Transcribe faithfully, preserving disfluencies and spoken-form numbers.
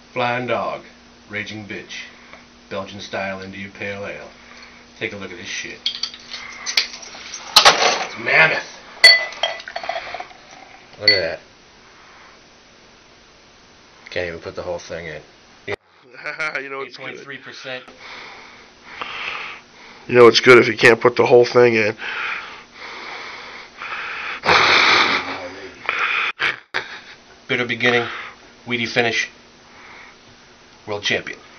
Flying Dog, Raging Bitch, Belgian style India Pale Ale. Take a look at this shit. It's mammoth. Look at that. Can't even put the whole thing in. You know it's good. eight point three percent. You know it's good if you can't put the whole thing in. Bitter beginning, weedy finish. World champion.